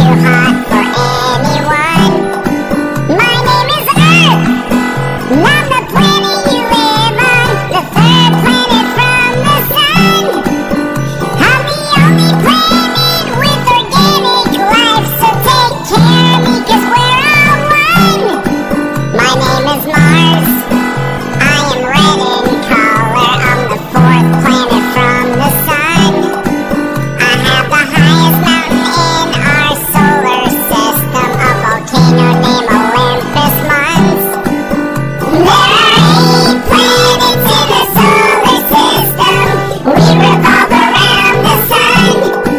hot for anyone. My name is Earth, and I'm the planet you live on, the third planet from the sun. I'm the only planet with organic life, so take care of me 'cause we're all one. My name is Mars, I am red in color, I'm the fourth planet from the sun. I have the highest mountain in our solar system, a volcano named Olympus Mons. There are 8 planets in the solar system, we revolve around the sun.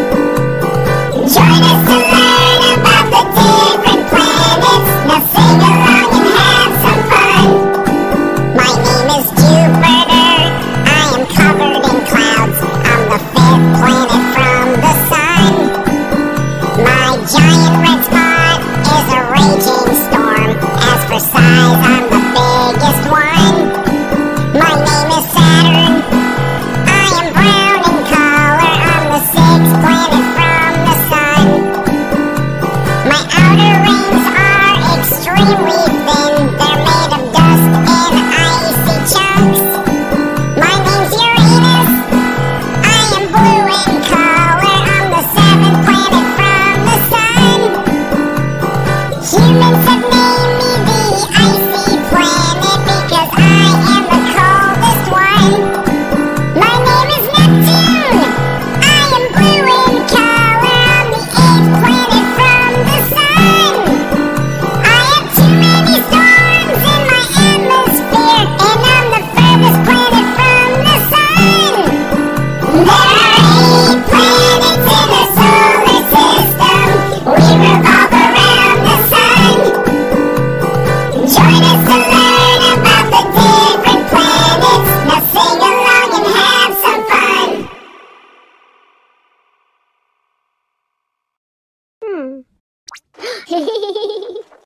Join us to learn about the different planets, now sing along and have some fun. My name is Jupiter, I am covered in clouds, I'm the 5th planet from the sun. My giant red spot is a raging storm, as for size I'm the biggest one. My name is Saturn, I am brown in color, I'm the 6th planet from the sun. My outer rings are extremely thin, they're made of dust and icy chunks. My name's Uranus, I am blue in color, I'm the 7th planet from the sun. Humans have named me the icy planet because I am the coldest one. My name is Neptune, I am blue in color, I'm the 8th planet from the sun. I have too many storms in my atmosphere, and I'm the furthest planet from the sun. There are 8 planets in the solar system, we revolve around the sun. Join us to learn about the different planets, now sing along and have some fun.